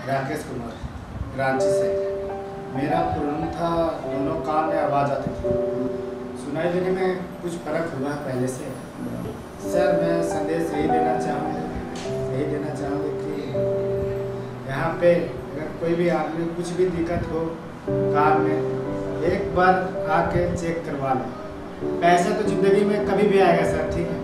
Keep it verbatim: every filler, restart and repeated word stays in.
राकेश कुमार, रांची से। मेरा प्रॉब्लम था, दोनों कान में आवाज़ आती थी, सुनाई देने में कुछ फ़र्क हुआ है पहले से। सर, मैं संदेश यही देना चाहूँगा यही देना चाहूँगी कि यहाँ पे अगर कोई भी आदमी कुछ भी दिक्कत हो कान में, एक बार आके चेक करवा लें। पैसा तो ज़िंदगी में कभी भी आएगा सर, ठीक है।